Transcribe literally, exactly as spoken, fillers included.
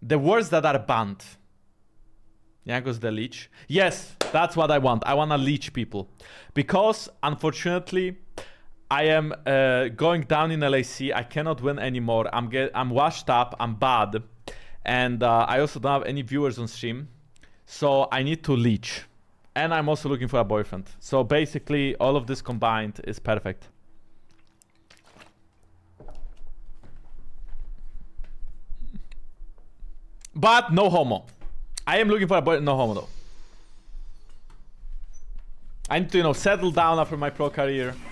The words that are banned. Jankos the leech. Yes, that's what I want. I want to leech people. Because, unfortunately, I am uh, going down in L E C. I cannot win anymore. I'm get I'm washed up. I'm bad. And uh, I also don't have any viewers on stream. So I need to leech. And I'm also looking for a boyfriend. So basically, all of this combined is perfect. But no homo. I am looking for a boy, no homo though. I need to, you know, settle down after my pro career.